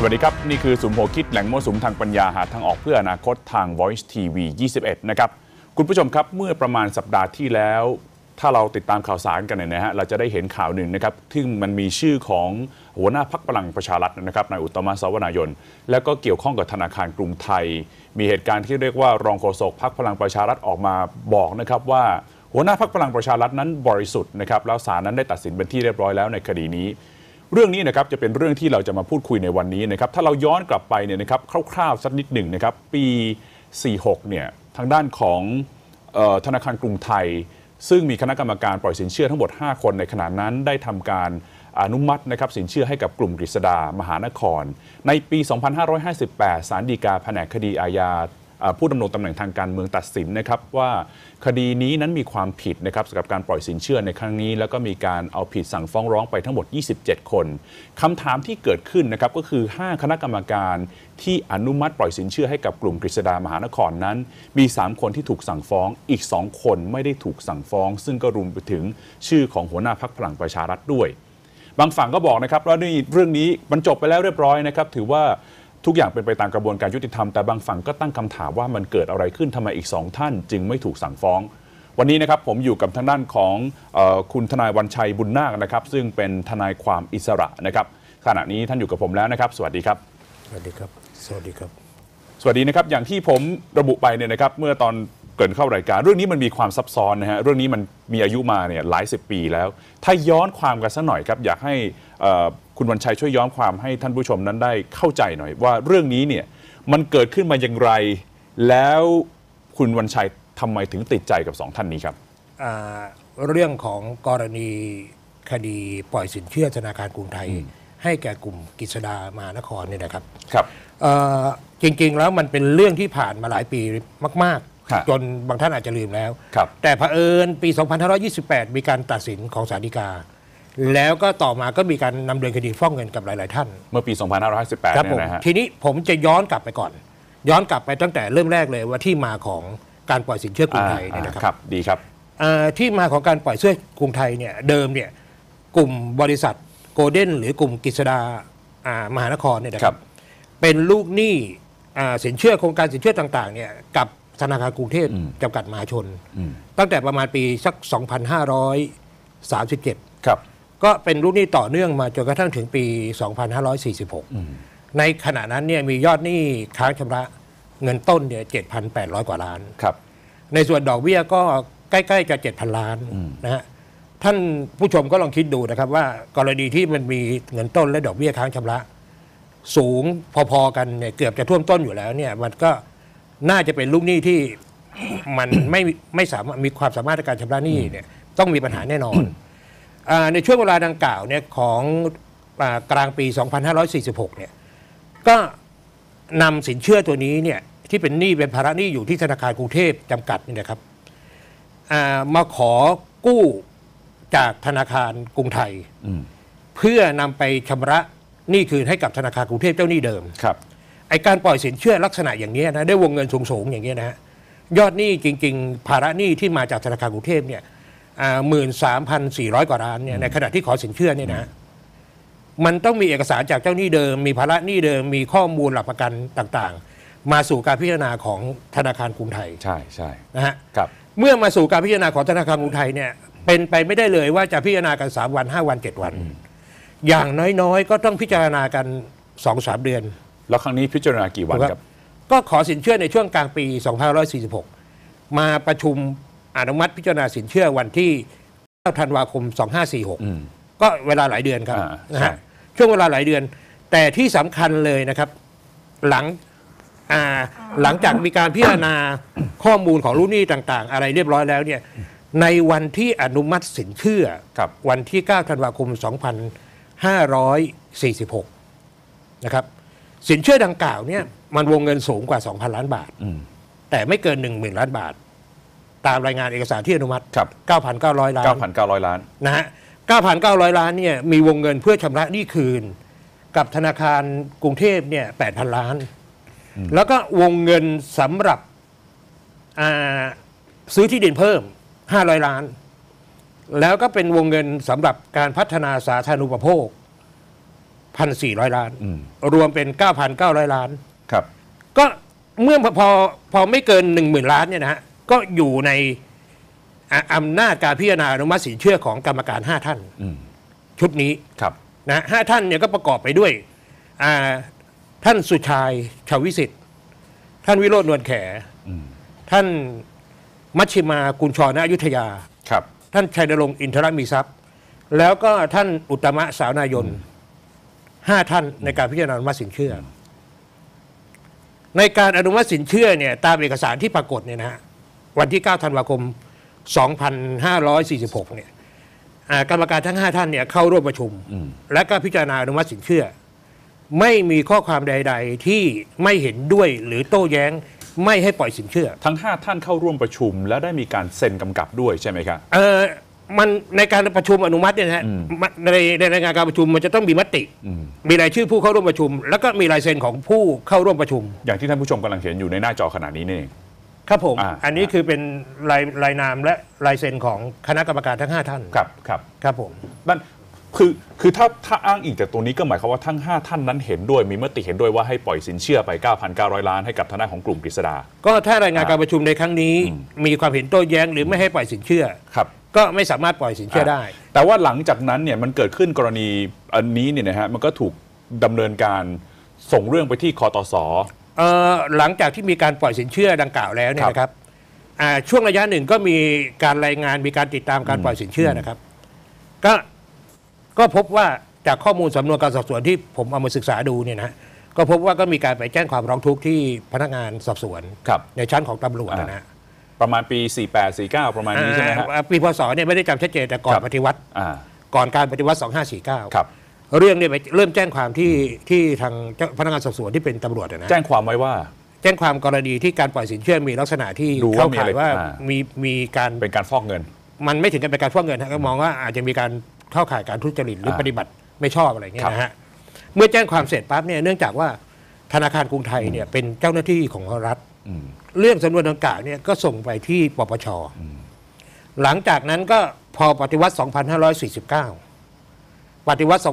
วัสดีครับนี่คือสุมโหคิดแหล่งมั่วสุมทางปัญญาหาทางออกเพื่ออนาคตทาง Voice TV 21 นะครับคุณผู้ชมครับเมื่อประมาณสัปดาห์ที่แล้วถ้าเราติดตามข่าวสารกันเนี่ยนะฮะเราจะได้เห็นข่าวหนึ่งนะครับที่มันมีชื่อของหัวหน้าพรรคพลังประชารัฐนะครับนายอุตตมะ สาวนายนแล้วก็เกี่ยวข้องกับธนาคารกรุงไทยมีเหตุการณ์ที่เรียกว่ารองโฆษกพรรคพลังประชารัฐออกมาบอกนะครับว่าหัวหน้าพรรคพลังประชารัฐนั้นบริสุทธิ์นะครับแล้วศาลนั้นได้ตัดสินเป็นที่เรียบร้อยแล้วในคดีนี้เรื่องนี้นะครับจะเป็นเรื่องที่เราจะมาพูดคุยในวันนี้นะครับถ้าเราย้อนกลับไปเนี่ยนะครับคร่าวๆสักนิดหนึ่งนะครับปี 46 เนี่ยทางด้านของธนาคารกรุงไทยซึ่งมีคณะกรรมการปล่อยสินเชื่อทั้งหมด5คนในขณะนั้นได้ทำการอนุมัตินะครับสินเชื่อให้กับกลุ่มกฤษดามหานครในปี 2558 ศาลฎีกาแผนกคดีอาญาผู้ดำรงตำแหน่งทางการเมืองตัดสินนะครับว่าคดีนี้นั้นมีความผิดนะครับสำหรับการปล่อยสินเชื่อในครั้งนี้แล้วก็มีการเอาผิดสั่งฟ้องร้องไปทั้งหมด27คนคำถามที่เกิดขึ้นนะครับก็คือ5คณะกรรมการที่อนุมัติปล่อยสินเชื่อให้กับกลุ่มกฤษดามหานครนั้นมี3คนที่ถูกสั่งฟ้องอีก2คนไม่ได้ถูกสั่งฟ้องซึ่งก็รวมไปถึงชื่อของหัวหน้าพรรคพลังประชารัฐด้วยบางฝั่งก็บอกนะครับว่าเรื่องนี้มันจบไปแล้วเรียบร้อยนะครับถือว่าทุกอย่างเป็นไปตามกระบวนการยุติธรรมแต่บางฝั่งก็ตั้งคำถามว่ามันเกิดอะไรขึ้นทำไมอีก2ท่านจึงไม่ถูกสั่งฟ้องวันนี้นะครับผมอยู่กับทางด้านของคุณทนายวันชัยบุญนาคนะครับซึ่งเป็นทนายความอิสระนะครับขณะนี้ท่านอยู่กับผมแล้วนะครับสวัสดีครับสวัสดีครับสวัสดีครับสวัสดีนะครับอย่างที่ผมระบุไปเนี่ยนะครับเมื่อตอนเกิดเข้ารายการเรื่องนี้มันมีความซับซ้อนนะฮะเรื่องนี้มันมีอายุมาเนี่ยหลาย10 ปีแล้วถ้าย้อนความกันสักหน่อยครับอยากให้คุณวันชัยช่วยย้อนความให้ท่านผู้ชมนั้นได้เข้าใจหน่อยว่าเรื่องนี้เนี่ยมันเกิดขึ้นมาอย่างไรแล้วคุณวันชัยทำไมถึงติดใจกับ2ท่านนี้ครับเรื่องของกรณีคดีปล่อยสินเชื่อธนาคารกรุงไทยให้แก่กลุ่มกฤษดามหานครเนี่ยนะครับจริงๆแล้วมันเป็นเรื่องที่ผ่านมาหลายปีมากๆจนบางท่านอาจจะลืมแล้วแต่เผอิญปี 2528 มีการตัดสินของศาลฎีกาแล้วก็ต่อมาก็มีการนำเนินคดีฟ้องเงินกับหลายๆท่านเมื่อปี 2558 ครับผมทีนี้ผมจะย้อนกลับไปก่อนย้อนกลับไปตั้งแต่เริ่มแรกเลยว่าที่มาของการปล่อยสินเชื่อกรุงไทยเนี่ยนะครับดีครับที่มาของการปล่อยสินเชื่อกรุงไทยเนี่ยเดิมเนี่ยกลุ่มบริษัทโกลเด้นหรือกลุ่มกฤษดามหานครเนี่ยนะครับเป็นลูกหนี้สินเชื่อโครงการสินเชื่อต่างๆเนี่ยกับธนาคารกรุงเทพจำกัดมหาชนตั้งแต่ประมาณปีสัก 2537 ครับก็เป็นลูกหนี้ต่อเนื่องมาจนกระทั่งถึงปี 2546 ในขณะนั้นเนี่ยมียอดหนี้ค้างชำระเงินต้นเนี่ย 7,800 กว่าล้านครับในส่วนดอกเบี้ยก็ใกล้ๆจะ 7,000 ล้านนะฮะท่านผู้ชมก็ลองคิดดูนะครับว่ากรณีที่มันมีเงินต้นและดอกเบี้ยค้างชำระสูงพอๆกันเนี่ยเกือบจะท่วมต้นอยู่แล้วเนี่ยมันก็น่าจะเป็นลูกหนี้ที่มันไม่สามารถมีความสามารถในการชำระหนี้เนี่ยต้องมีปัญหาแน่นอนในช่วงเวลาดังกล่าวเนี่ยของกลางปี 2546 เนี่ยก็นำสินเชื่อตัวนี้เนี่ยที่เป็นหนี้เป็นภาระหนี้อยู่ที่ธนาคารกรุงเทพจำกัดนี่นะครับมาขอกู้จากธนาคารกรุงไทยเพื่อนำไปชำระหนี้คืนให้กับธนาคารกรุงเทพเจ้าหนี้เดิมครับไอการปล่อยสินเชื่อลักษณะอย่างนี้นะได้วงเงินสูงๆอย่างนี้นะฮะยอดหนี้จริงๆภาระหนี้ที่มาจากธนาคารกรุงเทพเนี่ย13,400 กว่าล้านเนี่ยในขณะที่ขอสินเชื่อเนี่ยนะมันต้องมีเอกสารจากเจ้าหนี้เดิมมีภาระหนี้เดิมมีข้อมูลหลักประกันต่างๆมาสู่การพิจารณาของธนาคารกรุงไทยใช่ใช่นะฮะครับเมื่อมาสู่การพิจารณาของธนาคารกรุงไทยเนี่ยเป็นไปไม่ได้เลยว่าจะพิจารณากัน3 วัน 5 วัน 7 วันอย่างน้อยๆก็ต้องพิจารณากัน 2-3 เดือนแล้วครั้งนี้พิจารณากี่วันครับก็ขอสินเชื่อในช่วงกลางปี 2546 มาประชุมอนุมัติพิจารณาสินเชื่อวันที่ 9 ธันวาคม 2546 ก็เวลาหลายเดือนครับนะฮะช่วงเวลาหลายเดือนแต่ที่สำคัญเลยนะครับหลังจากมีการพิจารณาข้อมูลของลูกหนี้ต่างๆอะไรเรียบร้อยแล้วเนี่ยในวันที่อนุมัติสินเชื่อวันที่ 9 ธันวาคม 2546 นะครับสินเชื่อดังกล่าวเนี่ยมันวงเงินสูงกว่า 2,000 ล้านบาทแต่ไม่เกิน 10,000 ล้านบาทตามรายงานเอกสารที่อนุมัติ 9,900 ล้าน 9,900 ล้านนะฮะ 9,900 ล้านเนี่ยมีวงเงินเพื่อชำระหนี้คืนกับธนาคารกรุงเทพเนี่ย 8,000 ล้านแล้วก็วงเงินสำหรับซื้อที่ดินเพิ่ม500 ล้านแล้วก็เป็นวงเงินสำหรับการพัฒนาสาธารณูปโภค 1,400 ล้านรวมเป็น 9,900 ล้านครับก็เมื่อพอไม่เกิน 10,000 ล้านเนี่ยนะฮะก็อยู่ในอำนาจการพิจารณาอนุมัติสินเชื่อของกรรมการ5 ท่านชุดนี้ครับนะ5 ท่านเนี่ยก็ประกอบไปด้วยท่านสุชายชาววิสิทธิ์ท่านวิโรจน์นวลแขท่านมัชชิมากุลชรณอยุธยาครับท่านชัยนรงค์อินทรมีทรัพย์ แล้วก็ท่านอุตตมะสาวนายน5 ท่านในการพิจารณาอนุมัติสินเชื่อ ในการอนุมัติสินเชื่อเนี่ยตามเอกสารที่ปรากฏเนี่ยนะฮะวันที่ 9 ธันวาคม 2546 เนี่ยกรรมการทั้ง 5 ท่านเนี่ยเข้าร่วมประชุม และก็พิจารณาอนุมัติสินเชื่อ ไม่มีข้อความใด ๆ ที่ไม่เห็นด้วยหรือโต้แย้งไม่ให้ปล่อยสินเชื่อทั้ง 5 ท่านเข้าร่วมประชุม แล้วได้มีการเซ็นกำกับด้วยใช่ไหมครับมันในการประชุมอนุมัติเนี่ยนะฮะในรายงานการประชุมมันจะต้องมีมติมีรายชื่อผู้เข้าร่วมประชุม แล้วก็มีลายเซ็นของผู้เข้าร่วมประชุมอย่างที่ท่านผู้ชมกำลังเห็นอยู่ในหน้าจอขณะนี้นี่เองครับผมอันนี้คือเป็นรายนามและลายเซ็นของคณะกรรมการทั้ง 5 ท่านครับครับครับผมนั่นคือถ้าอ้างอิงจากตรงนี้ก็หมายความว่าทั้ง 5 ท่านนั้นเห็นด้วยมีมติเห็นด้วยว่าให้ปล่อยสินเชื่อไป 9,900 ล้านให้กับทางด้านของกลุ่มกฤษดาก็ถ้ารายงานการประชุมในครั้งนี้มีความเห็นโต้แย้งหรือไม่ให้ปล่อยสินเชื่อครับก็ไม่สามารถปล่อยสินเชื่อได้แต่ว่าหลังจากนั้นเนี่ยมันเกิดขึ้นกรณีอันนี้เนี่ยนะฮะมันก็ถูกดำเนินการส่งเรื่องไปที่คตส. หลังจากที่มีการปล่อยสินเชื่อดังกล่าวแล้วเนี่ยนะครับช่วงระยะหนึ่งก็มีการรายงานมีการติดตามการปล่อยสินเชื่อนะครับก็พบว่าจากข้อมูลสำนวนการสอบสวนที่ผมเอามาศึกษาดูเนี่ยนะก็พบว่าก็มีการไปแจ้งความร้องทุกข์ที่พนักงานสอบสวนในชั้นของตำรวจนะฮะประมาณปี 48 49 ประมาณนี้ใช่ไหมครับปีพศเนี่ยไม่ได้จำชัดเจนแต่ก่อนปฏิวัติก่อนการปฏิวัติ 2549 ครับเรื่องเนี่ยไปเริ่มแจ้งความที่ทางพนักงานสอบสวนที่เป็นตำรวจนะแจ้งความไว้ว่าแจ้งความกรณีที่การปล่อยสินเชื่อมีลักษณะที่เข้าข่ายว่ามีการเป็นการฟอกเงินมันไม่ถึงกับเป็นการฟอกเงินก็มองว่าอาจจะมีการเข้าข่ายการทุจริตหรือปฏิบัติไม่ชอบอะไรเงี้ยนะฮะเมื่อแจ้งความเสร็จปั๊บเนี่ยเนื่องจากว่าธนาคารกรุงไทยเนี่ยเป็นเจ้าหน้าที่ของรัฐเรื่องสำนวนดังกล่าวเนี่ยก็ส่งไปที่ปปช.หลังจากนั้นก็พอปฏิวัติ 2549 ปฏิวัติ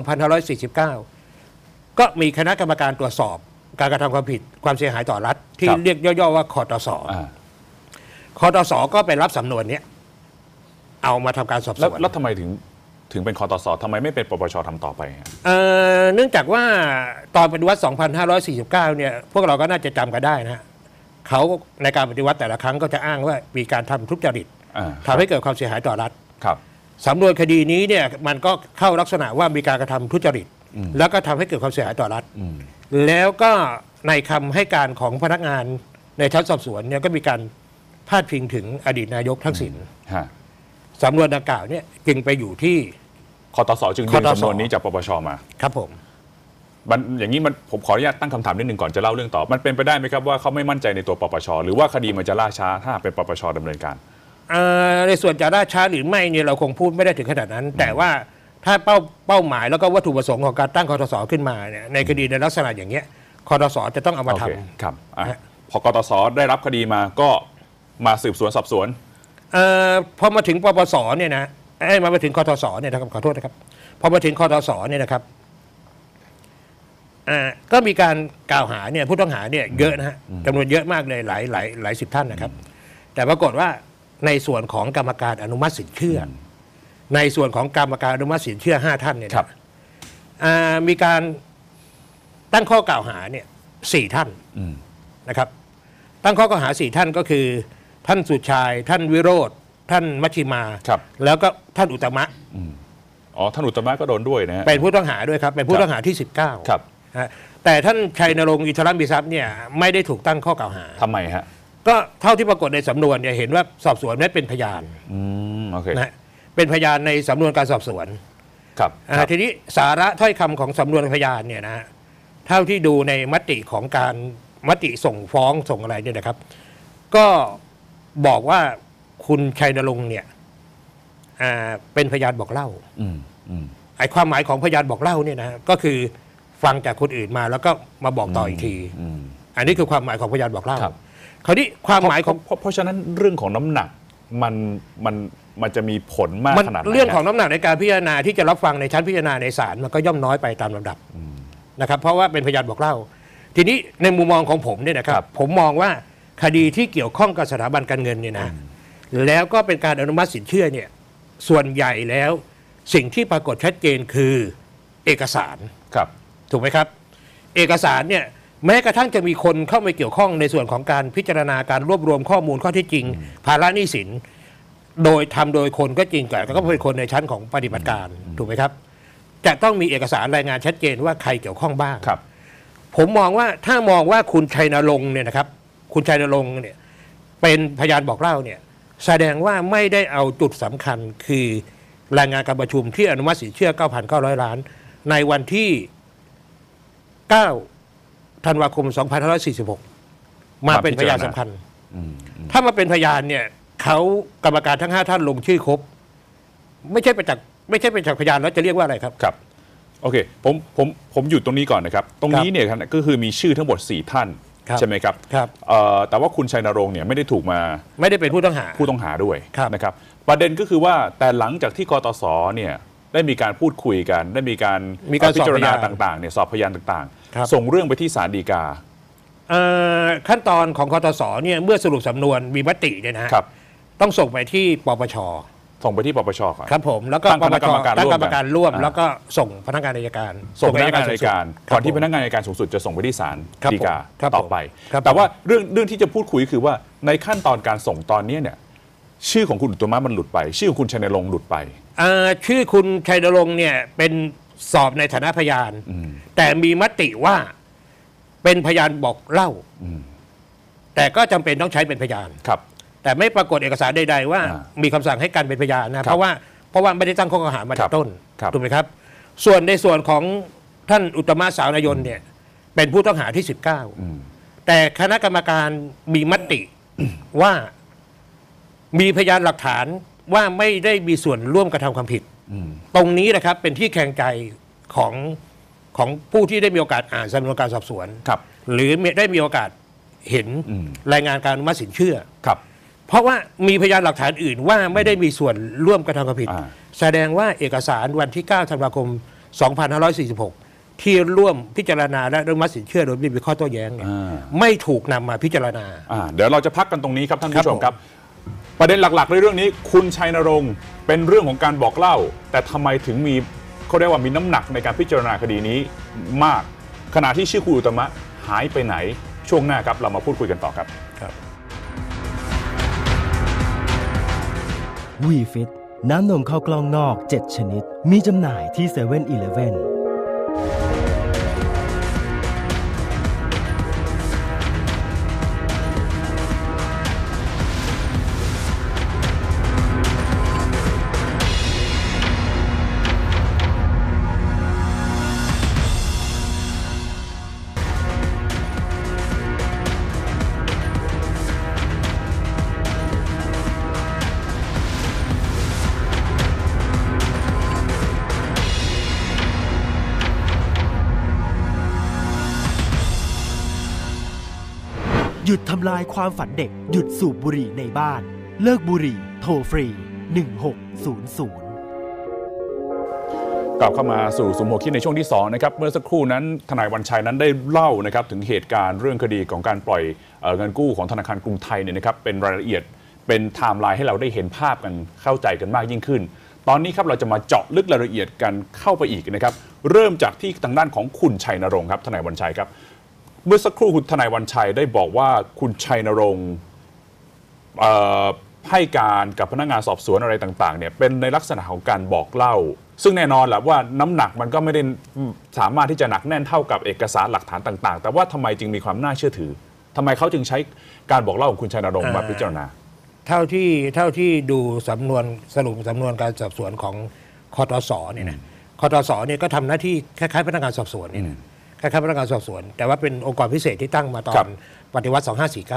2549 ก็มีคณะกรรมการตรวจสอบการกระทำความผิดความเสียหายต่อรัฐที่เรียกย่อๆว่าคตส.คตส.ก็ไปรับสำนวนนี้เอามาทำการสอบสวนแล้วทำไมถึงเป็นคตส.ทำไมไม่เป็นปปช.ทำต่อไปเนื่องจากว่าตอนปฏิวัติ 2549 เนี่ยพวกเราก็น่าจะจำกันได้นะเขาในการปฏิวัติแต่ละครั้งก็จะอ้างว่ามีการทำทุจริตทำให้เกิดความเสียหายต่อรัฐสำนวนคดีนี้เนี่ยมันก็เข้าลักษณะว่ามีการกระทำทุจริตแล้วก็ทำให้เกิดความเสียหายต่อรัฐแล้วก็ในคำให้การของพนักงานในชั้นสอบสวนเนี่ยก็มีการพาดพิงถึงอดีตนายกทักษิณสำนวนดังกล่าวเนี่ยจึงไปอยู่ที่คตส.จึงดึงสำนวนนี้จากปปช.มาครับผมอย่างนี้ผมขออนุญาตตั้งคำถามนิดหนึ่งก่อนจะเล่าเรื่องต่อมันเป็นไปได้ไหมครับว่าเขาไม่มั่นใจในตัวปปช.หรือว่าคดีมันจะล่าช้าถ้าเป็นปปช.ดำเนินการในส่วนจะล่าช้าหรือไม่เนี่ยเราคงพูดไม่ได้ถึงขนาดนั้นแต่ว่าถ้าเป้าหมายแล้วก็วัตถุประสงค์ของการตั้งคตส.ขึ้นมาเนี่ยในคดีในลักษณะอย่างเงี้ยคตส.จะต้องเอามาทำครับพอกตส.ได้รับคดีมาก็มาสืบสวนสอบสวนพอมาถึงปปส.เนี่ยนะมาถึงคตส.เนี่ยนะครับขอโทษนะครับพอมาถึงคตส.เนี่ยนะครับก็มีการกล่าวหาเนี่ยผู้ต้องหาเนี่ยเยอะนะฮะจำนวนเยอะมากเลยหลายสิบท่านนะครับแต่ปรากฏว่าในส่วนของกรรมการอนุมัติสินเชื่อในส่วนของกรรมการอนุมัติสินเชื่อ5 ท่านเนี่ยมีการตั้งข้อกล่าวหาเนี่ย4 ท่านนะครับตั้งข้อกล่าวหา4 ท่านก็คือท่านสุชายท่านวิโรจน์ท่านมัชชิมาแล้วก็ท่านอุตตมะท่านอุตตมะก็โดนด้วยนะฮะเป็นผู้ต้องหาด้วยครับเป็นผู้ต้องหาที่19 ครับแต่ท่านชัยนรงค์อินทรมีทรัพย์เนี่ยไม่ได้ถูกตั้งข้อกล่าวหาทำไมฮะก็เท่าที่ปรากฏในสำนวนเนี่ยเห็นว่าสอบสวนไม่เป็นพยานนะเป็นพยานในสำนวนการสอบสวนครับทีนี้สาระถ้อยคำของสำนวนพยานเนี่ยนะเท่าที่ดูในมติของการมติส่งฟ้องส่งอะไรเนี่ยนะครับก็บอกว่าคุณชัยนรงค์เนี่ยเป็นพยานบอกเล่าไอ้ความหมายของพยานบอกเล่าเนี่ยนะก็คือฟังจากคนอื่นมาแล้วก็มาบอกต่ออีกทีอันนี้คือความหมายของพยานบอกเล่าคราวนี้ความหมายของเพราะฉะนั้นเรื่องของน้ำหนักมันจะมีผลมากขนาดไหนเรื่องของน้ำหนักในการพิจารณาที่จะรับฟังในชั้นพิจารณาในศาลมันก็ย่อมน้อยไปตามลำดับนะครับเพราะว่าเป็นพยานบอกเล่าทีนี้ในมุมมองของผมเนี่ยนะครับผมมองว่าคดีที่เกี่ยวข้องกับสถาบันการเงินเนี่ยนะแล้วก็เป็นการอนุมัติสินเชื่อเนี่ยส่วนใหญ่แล้วสิ่งที่ปรากฏชัดเจนคือเอกสารครับถูกไหมครับเอกสารเนี่ยแม้กระทั่งจะมีคนเข้ามาเกี่ยวข้องในส่วนของการพิจารณาการรวบรวมข้อมูลข้อเท็จจริงภาระหนี้สินโดยทำโดยคนก็จริงแต่ก็เป็นคนในชั้นของปฏิบัติการถูกไหมครับจะต้องมีเอกสารรายงานชัดเจนว่าใครเกี่ยวข้องบ้างผมมองว่าถ้ามองว่าคุณชัยนรงค์เนี่ยนะครับคุณชัยนรงค์เนี่ยเป็นพยานบอกเล่าเนี่ยแสดงว่าไม่ได้เอาจุดสำคัญคือรายงานการประชุมที่อนุมัติสินเชื่อ 9,900 ล้านในวันที่ 9 ธันวาคม 2546 มาเป็นพยานสำคัญถ้ามาเป็นพยานเนี่ยเขากรรมการทั้ง5ท่านลงชื่อครบไม่ใช่เป็นจากพยานแล้วจะเรียกว่าอะไรครับครับโอเคผมหยุดตรงนี้ก่อนนะครับตรงนี้เนี่ยก็คือมีชื่อทั้งหมด4ท่านใช่ไหมครับแต่ว่าคุณชัยนรงค์เนี่ยไม่ได้เป็นผู้ต้องหาด้วยนะครับประเด็นก็คือว่าแต่หลังจากที่กตสเนี่ยได้มีการพูดคุยกันได้มีการพิจารณาต่างๆเนี่ยสอบพยานต่างๆส่งเรื่องไปที่ศาลฎีกาขั้นตอนของกตสเนี่ยเมื่อสรุปสำนวนมีมติเนี่ยนะต้องส่งไปที่ปปชส่งไปที่ปปชก่อนครับผมแล้วก็ปปชตั้งกรรมการร่วมแล้วก็ส่งพนักงานอัยการส่งพนักงานอัยการก่อนที่พนักงานอัยการสูงสุดจะส่งไปที่ศาลฎีกาต่อไปแต่ว่าเรื่องที่จะพูดคุยคือว่าในขั้นตอนการส่งตอนนี้เนี่ยชื่อของคุณอุตมะมันหลุดไปชื่อของคุณชัยนรงค์หลุดไปชื่อคุณชัยนรงค์เนี่ยเป็นสอบในฐานะพยานแต่มีมติว่าเป็นพยานบอกเล่าแต่ก็จำเป็นต้องใช้เป็นพยานแต่ไม่ปรากฏเอกสารใดๆว่ามีคำสั่งให้กันเป็นพยานนะเพราะว่าไม่ได้ตั้งข้อกล่าวหามาแต่ต้นถูกไหมครับส่วนในส่วนของท่านอุตมะสาวนายนเนี่ยเป็นผู้ต้องหาที่19แต่คณะกรรมการมีมติว่ามีพยานหลักฐานว่าไม่ได้มีส่วนร่วมกระทำความผิดตรงนี้นะครับเป็นที่แข็งใจของผู้ที่ได้มีโอกาสอ่านสำนวนการสอบสวนหรือได้มีโอกาสเห็นรายงานการอนุมัติสินเชื่อเพราะว่ามีพยานหลักฐานอื่นว่าไม่ได้มีส่วนร่วมกระทำความผิดแสดงว่าเอกสารวันที่ 9 ธันวาคม 2546 ที่ร่วมพิจารณาและอนุมัติสินเชื่อโดยไม่มีข้อโต้แย้งเนี่ยไม่ถูกนำมาพิจารณาเดี๋ยวเราจะพักกันตรงนี้ครับท่านผู้ชมครับประเด็นหลักๆในเรื่องนี้คุณชัยนรงค์เป็นเรื่องของการบอกเล่าแต่ทำไมถึงมีเขาเรียกว่ามีน้ำหนักในการพิจารณาคดีนี้มากขณะที่ชื่อคุณอุตมะหายไปไหนช่วงหน้าครับเรามาพูดคุยกันต่อครับวีฟิตน้ำนมข้าวกล้องนอก7ชนิดมีจำหน่ายที่7-Elevenหยุดทำลายความฝันเด็กหยุดสูบบุหรี่ในบ้านเลิกบุหรี่โทรฟรี1600 กลับเข้ามาสู่สุมหัวคิดในช่วงที่2นะครับเมื่อสักครู่นั้นทนายวันชัยนั้นได้เล่านะครับถึงเหตุการณ์เรื่องคดีของการปล่อยเงินกู้ของธนาคารกรุงไทยเนี่ยนะครับเป็นรายละเอียดเป็นไทม์ไลน์ให้เราได้เห็นภาพกันเข้าใจกันมากยิ่งขึ้นตอนนี้ครับเราจะมาเจาะลึกรายละเอียดกันเข้าไปอีกนะครับเริ่มจากที่ทางด้านของคุณชัยนรงค์ครับทนายวันชัยครับเมื่อสักครู่คุณทนายวันชัยได้บอกว่าคุณชัยนรงค์ให้การกับพนักงานสอบสวนอะไรต่างๆเนี่ยเป็นในลักษณะของการบอกเล่าซึ่งแน่นอนแหละว่าน้ำหนักมันก็ไม่ได้สามารถที่จะหนักแน่นเท่ากับเอกสารหลักฐานต่างๆแต่ว่าทำไมจึงมีความน่าเชื่อถือทำไมเขาจึงใช้การบอกเล่าของคุณชัยนรงค์มาพิจารณาเท่าที่ดูสำนวนสรุปสำนวนการสอบสวนของคตสเนี่ยนะคตสเนี่ยก็ทำหน้าที่คล้ายๆพนักงานสอบสวนนี่นะคล้ายๆพนักงานสอบสวนแต่ว่าเป็นองค์กรพิเศษที่ตั้งมาตอนปฏิวัติ 2549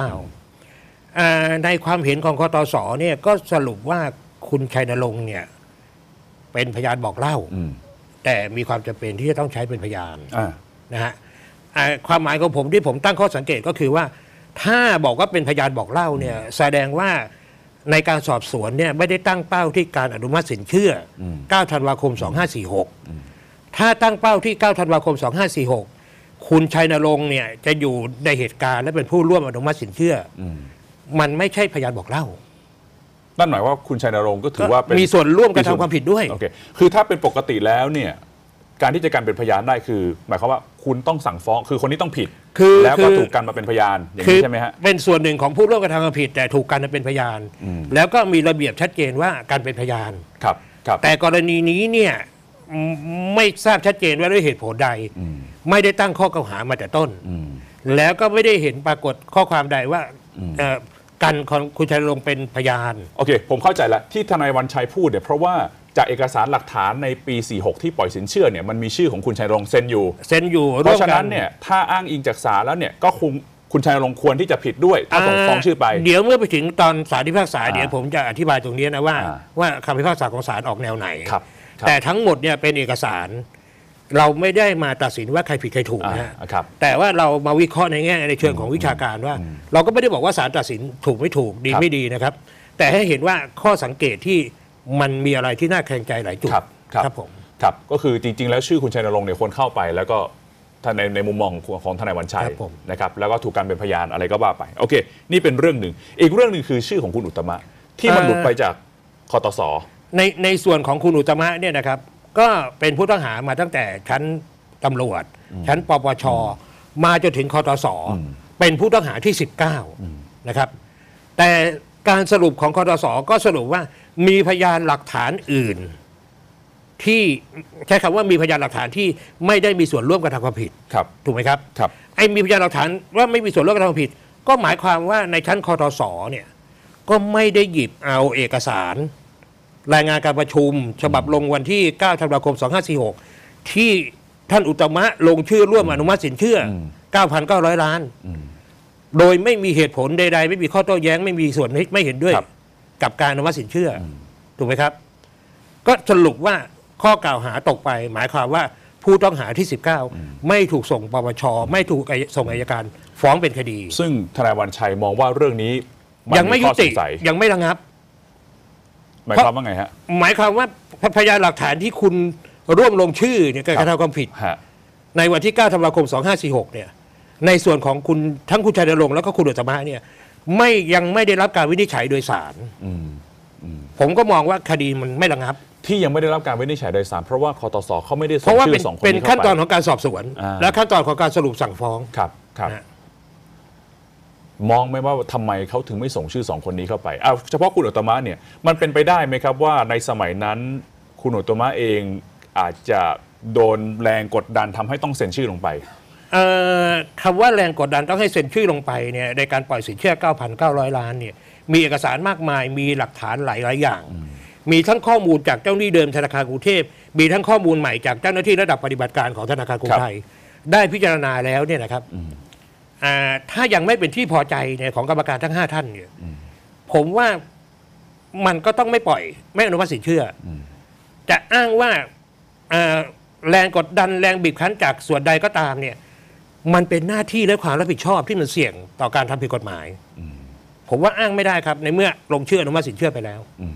ในความเห็นของคตสเนี่ยก็สรุปว่าคุณชัยนรงค์เนี่ยเป็นพยานบอกเล่าแต่มีความจำเป็นที่จะต้องใช้เป็นพยานนะฮะความหมายของผมที่ผมตั้งข้อสังเกตก็คือว่าถ้าบอกว่าเป็นพยานบอกเล่าเนี่ยแสดงว่าในการสอบสวนเนี่ยไม่ได้ตั้งเป้าที่การอนุมัติสินเชื่อ 9 ธันวาคม 2546ถ้าตั้งเป้าที่ 9 ธันวาคม 2546 คุณชัยนรงค์เนี่ยจะอยู่ในเหตุการณ์และเป็นผู้ร่วมอนุมัติสินเชื่อมันไม่ใช่พยานบอกเล่านั่นหมายว่าคุณชัยนรงค์ก็ถือว่าเป็นมีส่วนร่วมกระทำความผิดด้วยโอเคคือถ้าเป็นปกติแล้วเนี่ยการที่จะกันเป็นพยานได้คือหมายความว่าคุณต้องสั่งฟ้องคือคนนี้ต้องผิดแล้วก็ถูกกันมาเป็นพยานอย่างนี้ใช่ไหมฮะเป็นส่วนหนึ่งของผู้ร่วมกระทำความผิดแต่ถูกกันมาเป็นพยานแล้วก็มีระเบียบชัดเจนว่าการเป็นพยานครับแต่กรณีนี้เนี่ยไม่ทราบชัดเจนว่าด้วยเหตุผลใดไม่ได้ตั้งข้อกล่าวหามาแต่ต้นแล้วก็ไม่ได้เห็นปรากฏข้อความใดว่ากันของคุณชัยนรงค์เป็นพยานโอเคผมเข้าใจแล้วที่ทนายวันชัยพูดเนี่ยเพราะว่าจากเอกสารหลักฐานในปี 46 ที่ปล่อยสินเชื่อเนี่ยมันมีชื่อของคุณชัยนรงค์เซ็นอยู่เพราะฉะนั้นเนี่ยถ้าอ้างอิงจากศาลแล้วเนี่ยก็คุณชัยนรงค์ควรที่จะผิดด้วยถ้าส่งฟ้องชื่อไปเดี๋ยวเมื่อไปถึงตอนศาลพิพากษาเดี๋ยวผมจะอธิบายตรงนี้นะว่าคำพิพากษาของศาลออกแนวไหนแต่ทั้งหมดเนี่ยเป็นเอกสารเราไม่ได้มาตัดสินว่าใครผิดใครถูกนะฮะแต่ว่าเรามาวิเคราะห์ในแง่ในเชิงของวิชาการว่าเราก็ไม่ได้บอกว่าศาลตัดสินถูกไม่ถูกดีไม่ดีนะครับแต่ให้เห็นว่าข้อสังเกตที่มันมีอะไรที่น่าแข่งใจหลายจุดครับผมครับก็คือจริงๆแล้วชื่อคุณชัยนรงค์เนี่ยควรเข้าไปแล้วก็ท่านในมุมมองของทนายวันชัยนะครับแล้วก็ถูกการเป็นพยานอะไรก็ว่าไปโอเคนี่เป็นเรื่องหนึ่งอีกเรื่องหนึ่งคือชื่อของคุณอุตตมะที่มันหลุดไปจากคตส. ในส่วนของคุณอุตตมะเนี่ยนะครับก็เป็นผู้ต้องหามาตั้งแต่ชั้นตำรวจชั้นปปชมาจนถึงคตส.เป็นผู้ต้องหาที่19นะครับแต่การสรุปของคตส.ก็สรุปว่ามีพยานหลักฐานอื่นที่ใช้คำว่ามีพยานหลักฐานที่ไม่ได้มีส่วนร่วมกระทำความผิดถูกไหมครับไอ้มีพยานหลักฐานว่าไม่มีส่วนร่วมกระทำความผิดก็หมายความว่าในชั้นคตส.เนี่ยก็ไม่ได้หยิบเอาเอกสารรายงานการประชุมฉบับลงวันที่9ธันวาคม2546ที่ท่านอุตตมะลงชื่อร่วมอนุมัติสินเชื่อ 9,900 ล้านโดยไม่มีเหตุผลใดๆไม่มีข้อโต้แย้งไม่มีส่วนไม่เห็นด้วยกับการอนุมัติสินเชื่อถูกไหมครับก็สรุปว่าข้อกล่าวหาตกไปหมายความว่าผู้ต้องหาที่19ไม่ถูกส่งปปชไม่ถูกส่งอัยการฟ้องเป็นคดีซึ่งทนายวันชัยมองว่าเรื่องนี้ยังไม่ยุติยังไม่ระงับหมายความว่าไงฮะหมายความว่าพยานหลักฐานที่คุณร่วมลงชื่อเนี่ยกระทำความผิดในวันที่9ธันวาคม2546เนี่ยในส่วนของคุณทั้งคุณชัยนรงค์แล้วก็คุณอุตตมะเนี่ยยังไม่ได้รับการวินิจฉัยโดยศาลผมก็มองว่าคดีมันไม่ระงับที่ยังไม่ได้รับการวินิจฉัยโดยศาลเพราะว่าคตส.เขาไม่ได้ส่งชื่อ2 คนนี้เข้าไปเป็นขั้นตอนของการสอบสวนและขั้นตอนของการสรุปสั่งฟ้องครับมองไหมว่าทำไมเขาถึงไม่ส่งชื่อ2 คนนี้เข้าไปเฉพาะคุณอุตตมะเนี่ยมันเป็นไปได้ไหมครับว่าในสมัยนั้นคุณอุตตมะเองอาจจะโดนแรงกดดันทำให้ต้องเซ็นชื่อลงไปคำว่าแรงกดดันต้องให้เซ็นชื่อลงไปเนี่ยในการปล่อยสินเชื่อ 9,900 ล้านเนี่ยมีเอกสารมากมายมีหลักฐานหลายอย่างมีทั้งข้อมูลจากเจ้าหน้าที่เดิมธนาคารกรุงเทพมีทั้งข้อมูลใหม่จากเจ้าหน้าที่ระดับปฏิบัติการของธนาคารกรุงไทยได้พิจารณาแล้วเนี่ยนะครับถ้ายังไม่เป็นที่พอใจเนี่ยของกรรมการทั้ง5ท่านเนี่ยผมว่ามันก็ต้องไม่ปล่อยไม่อนุมัติสินเชื่อจะอ้างว่าแรงกดดันแรงบีบคั้นจากส่วนใดก็ตามเนี่ยมันเป็นหน้าที่และความรับผิดชอบที่มันเสี่ยงต่อการทำผิดกฎหมายผมว่าอ้างไม่ได้ครับในเมื่อลงชื่ออนุมัติสินเชื่อไปแล้ว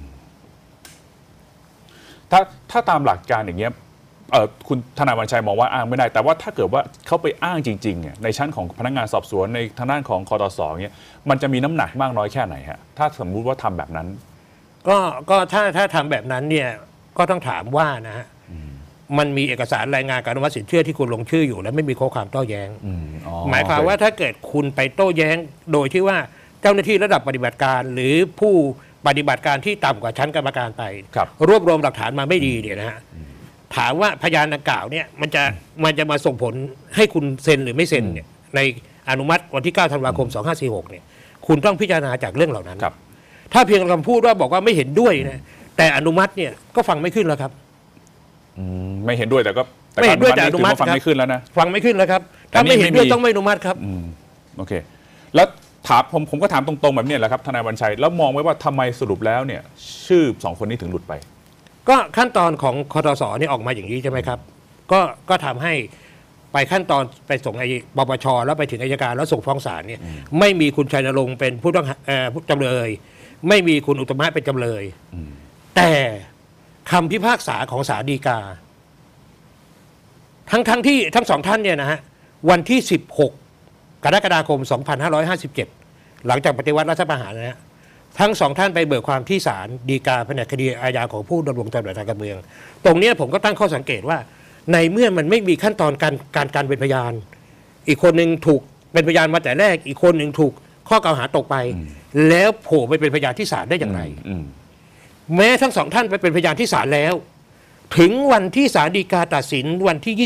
ถ้าตามหลักการอย่างเงี้ยคุณทนายวันชัยมองว่าอ้างไม่ได้แต่ว่าถ้าเกิดว่าเขาไปอ้างจริงๆเนี่ยในชั้นของพนักงานสอบสวนในทางด้านของคตส.เนี่ยมันจะมีน้ำหนักมากน้อยแค่ไหนฮะถ้าสมมุติว่าทำแบบนั้นก็ถ้าทำแบบนั้นเนี่ยก็ต้องถามว่านะฮะมันมีเอกสารรายงานการอนุมัติสินเชื่อที่คุณลงชื่ออยู่และไม่มีข้อความโต้แย้งหมายความว่าถ้าเกิดคุณไปโต้แย้งโดยที่ว่าเจ้าหน้าที่ระดับปฏิบัติการหรือผู้ปฏิบัติการที่ต่ำกว่าชั้นกรรมการไปรวบรวมหลักฐานมาไม่ดีเนี่ยนะฮะถามว่าพยานดังกล่าวเนี่ยมันจะมาส่งผลให้คุณเซ็นหรือไม่เซ็นเนี่ยในอนุมัติวันที่9ธันวาคม2546เนี่ยคุณต้องพิจารณาจากเรื่องเหล่านั้นถ้าเพียงคำพูดว่าบอกว่าไม่เห็นด้วยนะแต่อนุมัติเนี่ยก็ฟังไม่ขึ้นแล้วครับไม่เห็นด้วยแต่ก็ไม่เห็นด้วยแต่อนุมัติฟังไม่ขึ้นแล้วนะฟังไม่ขึ้นแล้วครับถ้าไม่เห็นด้วยต้องไม่อนุมัติครับโอเคแล้วถามผมก็ถามตรงๆแบบนี้แหละครับทนายวันชัยแล้วมองไว้ว่าทำไมสรุปแล้วเนี่ยชื่อ2 คนนี้ถึงหลุดไปก็ขั้นตอนของคตส.นี่ออกมาอย่างนี้ใช่ไหมครับก็ทำให้ไปขั้นตอนไปส่งปปช.แล้วไปถึงอัยการแล้วส่งฟ้องศาลเนี่ยไม่มีคุณชัยนรงค์เป็นผู้ต้องจำเลยไม่มีคุณอุตตมะเป็นจำเลยแต่คำพิพากษาของศาลฎีกาทั้งที่ทั้ง2ท่านเนี่ยนะฮะวันที่ 16 กรกฎาคม 2557 หลังจากปฏิวัติรัฐประหารนะฮะทั้งสองท่านไปเบิกความที่ศาลฎีกาแผนกคดีอาญาของผู้ดำรงตำแหน่งทางการเมือง ตรงนี้ผมก็ตั้งข้อสังเกตว่าในเมื่อมันไม่มีขั้นตอนการเป็นพยาน อีกคนหนึ่งถูกเป็นพยานมาแต่แรกอีกคนหนึ่งถูกข้อกล่าวหาตกไป แล้วโผล่ไปเป็นพยานที่ศาลได้อย่างไร แม้ทั้งสองท่านไปเป็นพยานที่ศาลแล้ว ถึงวันที่ศาลฎีกาตัดสินวันที่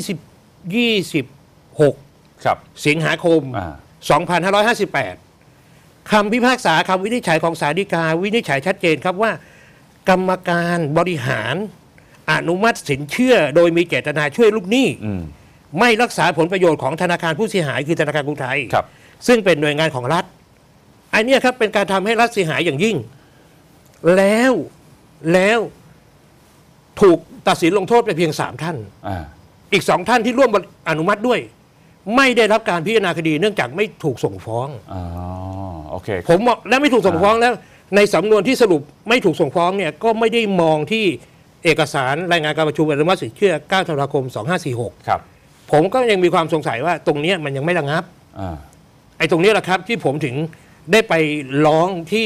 26 ครับสิงหาคม 2558 คำพิพากษาคำวินิจฉัยของศาลฎีกาวินิจฉัยชัดเจนครับว่า กรรมการบริหารอนุมัติสินเชื่อโดยมีเจตนาช่วยลูกหนี้ไม่รักษาผลประโยชน์ของธนาคารผู้เสียหายคือธนาคารกรุงไทย ซึ่งเป็นหน่วยงานของรัฐอันนี้ครับเป็นการทำให้รัฐเสียหายอย่างยิ่งแล้วถูกตัดสินลงโทษไปเพียง3 ท่านอีก2 ท่านที่ร่วมอนุมัติด้วย ไม่ได้รับการพิจารณาคดีเนื่องจากไม่ถูกส่งฟ้องโอเคผมบอกแล้วไม่ถูกส่งฟ้องแล้วในสำนวนที่สรุปไม่ถูกส่งฟ้องเนี่ยก็ไม่ได้มองที่เอกสารรายงานการประชุมอนุมัติสินเชื่อ 9 ธันวาคม 2546 ครับผมก็ยังมีความสงสัยว่าตรงนี้มันยังไม่ระงับไอ้ตรงนี้แหละครับที่ผมถึงได้ไปร้องที่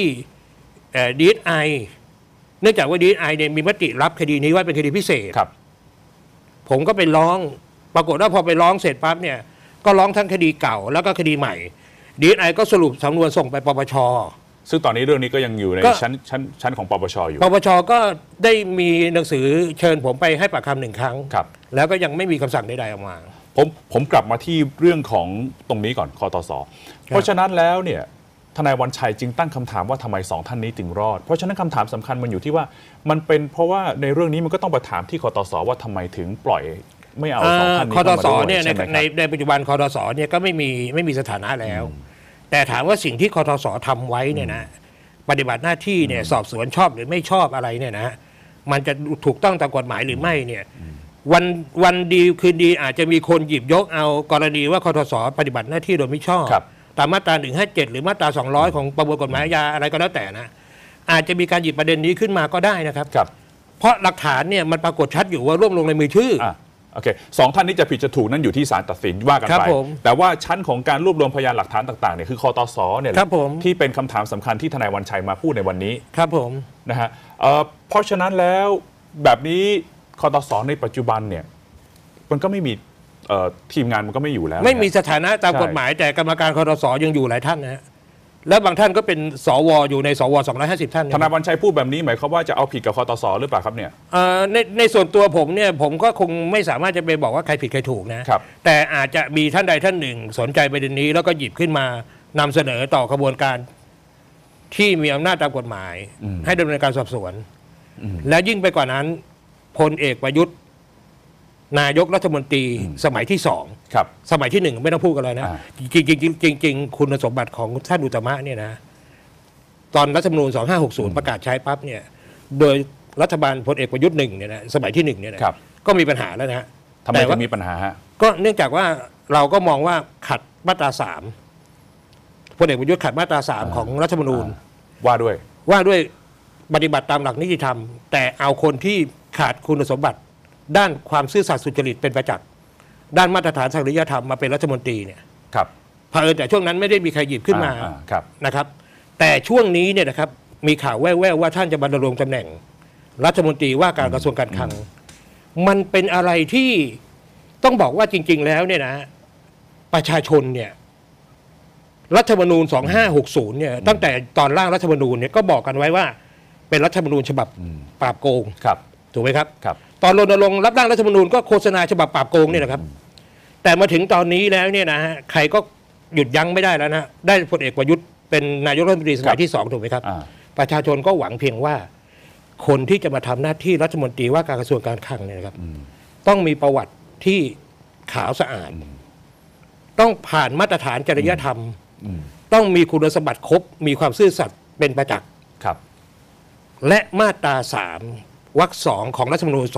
DSI เนื่องจากว่า DSI เนี่ยมีมติรับคดีนี้ว่าเป็นคดีพิเศษผมก็ไปร้องปรากฏว่าพอไปร้องเสร็จปั๊บเนี่ยก็ร้องทั้งคดีเก่าแล้วก็คดีใหม่ DSI ก็สรุปสำนวนส่งไปปปช. ซึ่งตอนนี้เรื่องนี้ก็ยังอยู่ในชั้นของปปช.อยู่ปปช.ก็ได้มีหนังสือเชิญผมไปให้ปากคำ1 ครั้งแล้วก็ยังไม่มีคำสั่งใดๆออกมาผมกลับมาที่เรื่องของตรงนี้ก่อนคตส.เพราะฉะนั้นแล้วเนี่ยทนายวันชัยจึงตั้งคำถามว่าทำไม2 ท่านนี้จึงรอดเพราะฉะนั้นคำถามสำคัญมันอยู่ที่ว่ามันเป็นเพราะว่าในเรื่องนี้มันก็ต้องไปถามที่คตส.ว่าทำไมถึงปล่อยไม่เอา2 ท่านนี้คตส.เนี่ยในปัจจุบันคตส.เนี่ยก็ไม่มีสถานะแล้วแต่ถามว่าสิ่งที่คตส.ทำไว้เนี่ยนะปฏิบัติหน้าที่เนี่ยสอบสวนชอบหรือไม่ชอบอะไรเนี่ยนะมันจะถูกต้องตามกฎหมายหรือไม่เนี่ยวันดีคืนดีอาจจะมีคนหยิบยกเอากรณีว่าคตส.ปฏิบัติหน้าที่โดยไม่ชอบตามมาตรา 157 หรือมาตรา 200 ของประมวลกฎหมายอาญาอะไรก็แล้วแต่นะอาจจะมีการหยิบประเด็นนี้ขึ้นมาก็ได้นะครับเพราะหลักฐานเนี่ยมันปรากฏชัดอยู่ว่าร่วมลงในมือชื่อโอเค2 ท่านนี้จะผิดจะถูกนั้นอยู่ที่ศาลตัดสินว่ากันไปแต่ว่าชั้นของการรวบรวมพยานหลักฐานต่างๆเนี่ยคือคตส.เนี่ยที่เป็นคำถามสำคัญที่ทนายวันชัยมาพูดในวันนี้ครับผมนะฮะเพราะฉะนั้นแล้วแบบนี้คตส.ในปัจจุบันเนี่ยมันก็ไม่มีทีมงานมันก็ไม่อยู่แล้วไม่มีสถานะตามกฎหมายแต่กรรมการคตส.ยังอยู่หลายท่านนะแล้วบางท่านก็เป็นสว.อยู่ในสว250 ท่านทนายวันชัยพูดแบบนี้หมายความว่าจะเอาผิดกับคตส.หรือเปล่าครับเนี่ยในส่วนตัวผมเนี่ยผมก็คงไม่สามารถจะไปบอกว่าใครผิดใครถูกนะครับแต่อาจจะมีท่านใดท่านหนึ่งสนใจประเด็นนี้แล้วก็หยิบขึ้นมานำเสนอต่อกระบวนการที่มีอำนาจตามกฎหมายให้ดำเนินการสอบสวนและยิ่งไปกว่านั้นพลเอกประยุทธ์นายกรัฐมนตรีสมัยที่2สมัยที่1ไม่ต้องพูดกันเลยนะจริงคุณสมบัติของท่านอุตตมะเนี่ยนะตอนรัฐธรรมนูญ2560ประกาศใช้ปั๊บเนี่ยโดยรัฐบาลพลเอกประยุทธ์1เนี่ยนะสมัยที่1เนี่ยนะก็มีปัญหาแล้วนะทำไมถึงมีปัญหาฮะก็เนื่องจากว่าเราก็มองว่าขัดมาตรา3พลเอกประยุทธ์ขัดมาตรา3ของรัฐธรรมนูญว่าด้วยปฏิบัติตามหลักนิติธรรมแต่เอาคนที่ขาดคุณสมบัติด้านความซื่อสัตย์สุจริตเป็นประจักษ์ด้านมาตรฐานจริยธรรมมาเป็นรัฐมนตรีเนี่ยเผอิญแต่ช่วงนั้นไม่ได้มีใครหยิบขึ้นมานะครับแต่ช่วงนี้เนี่ยนะครับมีข่าวแว่วๆว่าท่านจะดำรงตำแหน่งรัฐมนตรีว่าการกระทรวงการคลังมันเป็นอะไรที่ต้องบอกว่าจริงๆแล้วเนี่ยนะประชาชนเนี่ยรัฐธรรมนูญ2560เนี่ยตั้งแต่ตอนร่างรัฐธรรมนูญเนี่ยก็บอกกันไว้ว่าเป็นรัฐธรรมนูญฉบับปราบโกงถูกไหมครับตอนรณรงค์รับร่างรัฐธรรมนูญก็โฆษณาฉบับปราบโกงเนี่ยนะครับแต่มาถึงตอนนี้แล้วเนี่ยนะฮะใครก็หยุดยั้งไม่ได้แล้วนะได้พลเอกประยุทธ์เป็นนายกรัฐมนตรีสมัยที่2ถูกไหมครับประชาชนก็หวังเพียงว่าคนที่จะมาทำหน้าที่รัฐมนตรีว่าการกระทรวงการคลังเนี่ยนะครับต้องมีประวัติที่ขาวสะอาดต้องผ่านมาตรฐานจริยธรรมต้องมีคุณสมบัติครบมีความซื่อสัตย์เป็นประจักษ์และมาตรา3 วรรค 2ของรัฐธรรมนูญ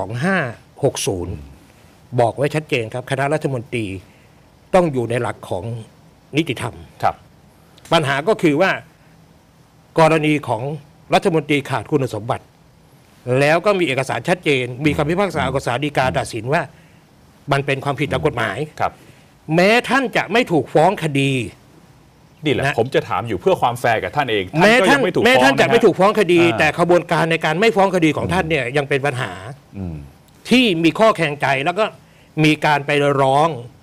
2560บอกไว้ชัดเจนครับคณะรัฐมนตรีต้องอยู่ในหลักของนิติธรรมปัญหาก็คือว่ากรณีของรัฐมนตรีขาดคุณสมบัติแล้วก็มีเอกสารชัดเจนมีคำพิพากษาของศาลฎีกาตัดสินว่ามันเป็นความผิดตามกฎหมายแม้ท่านจะไม่ถูกฟ้องคดีนี่แหละนะผมจะถามอยู่เพื่อความแฟร์กับท่านเองแม้ก็ท่ายันงไม่ถูกแม้ฟ้องท่านจะฮไม่ถูกฟ้องคดีอ่าแต่ขบวนการในการไม่ฟ้องคดีของท่านเนี่ยยังเป็นปัญหาอืมที่มีข้อแข่งใจแล้วก็มีการไปร้อง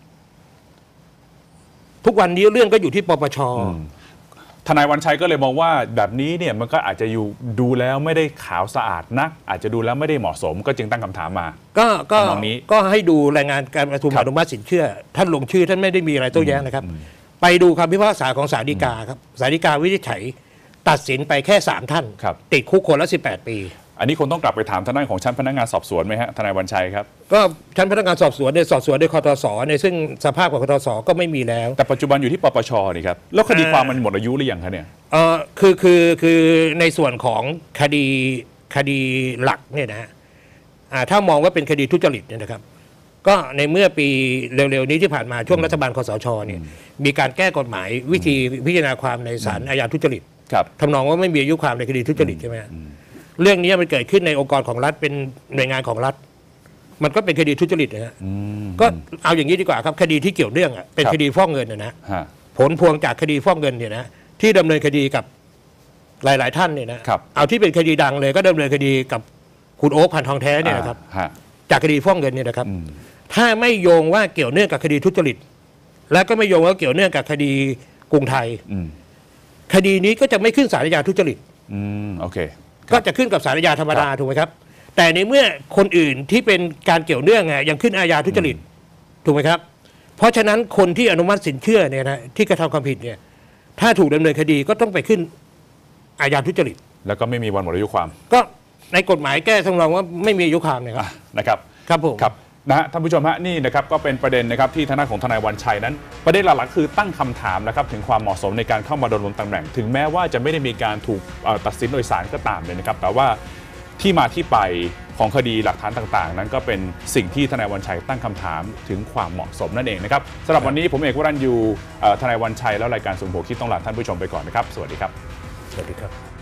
ทุกวันนี้เรื่องก็อยู่ที่ปปชทนายวันชัยก็เลยมองว่าแบบนี้เนี่ยมันก็อาจจะอยู่ดูแล้วไม่ได้ขาวสะอาดนักอาจจะดูแล้วไม่ได้เหมาะสมก็จึงตั้งคำถามมาก็ทำนองนี้ก็ให้ดูรายงานการประชุมครัอบ นุมัติสินเชื่อ ท่านลงชื่อท่านไม่ได้มีอะไรโต้แย้งนะครับ ไปดูคำพิพากษาของศาลฎีกาครับศาลฎีกาวินิจฉัยตัดสินไปแค่ 3 ท่านครับติดคุกคนละ 18 ปีอันนี้คงต้องกลับไปถามทางด้านของชั้นพนักงานสอบสวนไหมฮะทนายวันชัยครับก็ชั้นพนักงานสอบสวนเนี่ยสอบสวนโดยคทสเนี่ยซึ่งสภาพของคทสก็ไม่มีแล้วแต่ปัจจุบันอยู่ที่ปปชนี่ครับแล้วคดีความมันหมดอายุหรือยังคะเนี่ยคือในส่วนของคดีหลักเนี่ยนะฮะถ้ามองว่าเป็นคดีทุจริตเนี่ยนะครับ ก็ในเมื่อปีเร็วๆนี้ที่ผ่านมาช่วงรัฐบาลคสชเนี่ยมีการแก้กฎหมายวิธีพิจารณาความในศาลอาญาทุจริตครับทำนองว่าไม่มีอายุความในคดีทุจริตใช่ไหมฮะเรื่องนี้มันเกิดขึ้นในองค์กรของรัฐเป็นหน่วยงานของรัฐ มันก็เป็นคดีทุจริตนะฮะก็เอาอย่างนี้ดีกว่าครับคดีที่เกี่ยวเนื่องเป็นครับคดีฟอกเงินนะฮะฮะผลพวงจากคดีฟอกเงินเนี่ยนะที่ดำเนินคดีกับหลาย ๆ ท่านเนี่ยนะครับ เอาที่เป็นคดีดังเลยก็ดำเนินคดีกับคุณโอ๊คพันทองแท้เนี่ยนะครับฮะจากคดีฟอกเงินเนี่ยนะครับ ถ้าไม่โยงว่าเกี่ยวเนื่องกับคดีทุจริต และก็ไม่โยงว่าเกี่ยวเนื่องกับคดีกรุงไทยอืมคดีนี้ก็จะไม่ขึ้นศาลอาญาทุจริตโอเคก็จะขึ้นกับศาลอาญาธรรมดาถูกไหมครับ แต่ในเมื่อคนอื่นที่เป็นการเกี่ยวเนื่องยังขึ้นอาญาทุจริตถูกไหมครับ เพราะฉะนั้นคนที่อนุมัติสินเชื่อเนี่ยนะที่กระทำความผิดเนี่ยถ้าถูกดำเนินคดีก็ต้องไปขึ้นอาญาทุจริตแล้วก็ไม่มีวันหมดอายุความก็ในกฎหมายแก้ทำนองว่าไม่มีอายุความนะครับนะครับครับผมครับนะฮะท่านผู้ชมฮะนี่นะครับก็เป็นประเด็นนะครับที่ทางด้านของทนายวันชัยนั้น ประเด็นหลักๆคือตั้งคำถามนะครับถึงความเหมาะสมในการเข้ามาดำรงตำแหน่ง ถึงแม้ว่าจะไม่ได้มีการถูกตัดสินโดยศาลก็ตามเลยนะครับแต่ว่าที่มาที่ไปของคดีหลักฐานต่างๆ นั้นก็เป็นสิ่งที่ทนายวันชัยตั้งคำถามถึงความเหมาะสมนั่นเองนะครับสำหรับวันนี้ผมเอกวรัญยูทนายวันชัยแล้วรายการสุ่มหัวคิดต้องลาท่านผู้ชมไปก่อนนะครับสวัสดีครับสวัสดีครับ